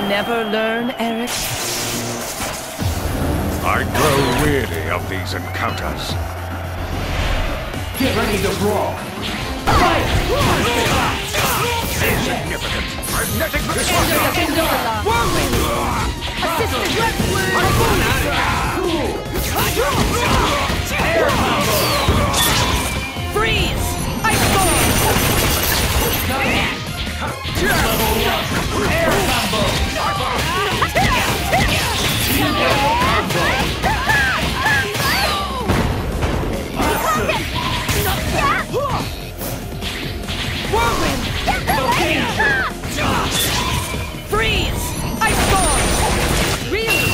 never learn, Eric? I grow weary of these encounters. Get ready to brawl. Fight! Insignificant! Magnetic disruptor! Assistant Air combo! Freeze! Ice Storm! Level 1! Air combo! Whirlwind! Freeze! Ice Storm! Really?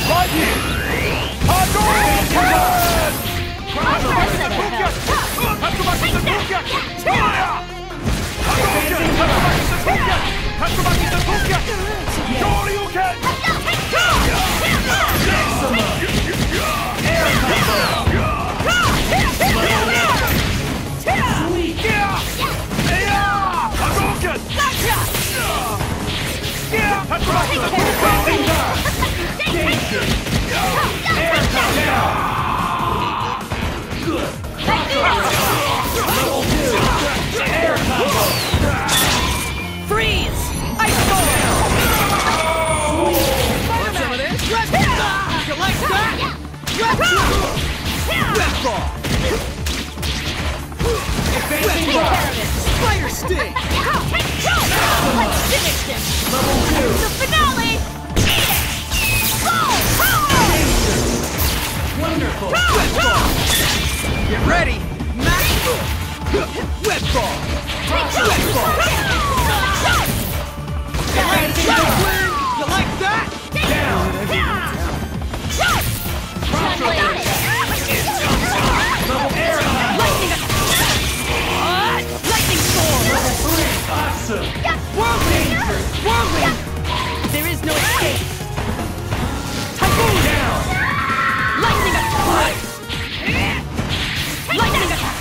Freeze! Ice Storm! Want some of this? You like that? Web Ball! Advancing rock! Fire Sting! Let's finish him! Level 2! The finale! Wonderful! Web Ball! Get ready! Max! Web Ball! Web Ball! Advancing rock! You like that? Down! Proper attack! Level air combo! Lightning Storm! Level 3! Awesome! Whirlwind! Whirlwind! There is no escape! Typhoon! Down! Lightning attack! Lightning attack!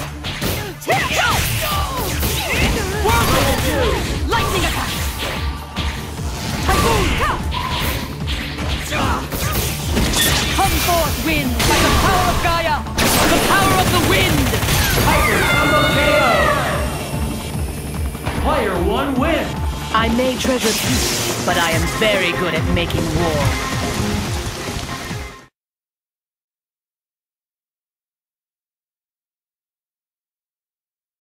Whirlwind! Lightning attack! Typhoon! Come forth, wind, by the power of Gaia! The power of the wind! Hyper combo KO! Player 1 wins! I may treasure peace, but I am very good at making war.